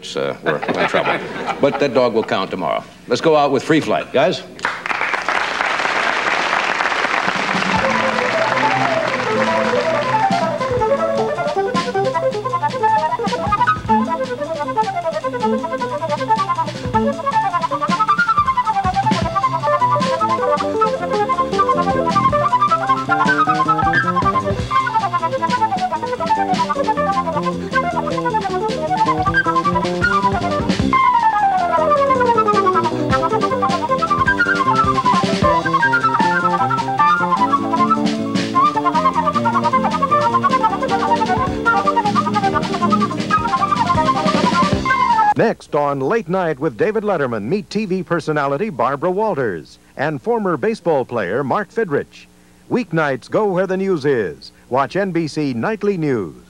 we're in trouble. But that dog will count tomorrow. Let's go out with Free Flight, guys. Next on Late Night with David Letterman, meet TV personality Barbara Walters and former baseball player Mark Fidrich. Weeknights, go where the news is. Watch NBC Nightly News.